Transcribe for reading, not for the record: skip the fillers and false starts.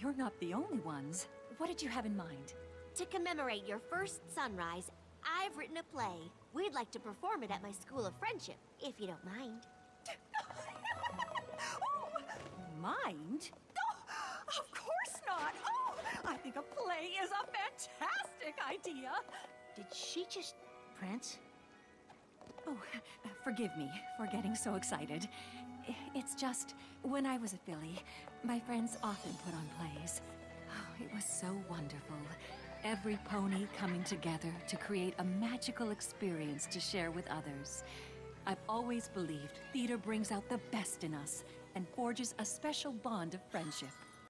you're not the only ones. What did you have in mind? To commemorate your first sunrise, I've written a play. We'd like to perform it at my School of Friendship, if you don't mind. Mind? Oh, of course not! Oh, I think a play is a fantastic idea! Did she just prance? Oh, forgive me for getting so excited. It's just, when I was a filly, my friends often put on plays. Oh, it was so wonderful. Every pony coming together to create a magical experience to share with others. I've always believed theater brings out the best in us and forges a special bond of friendship.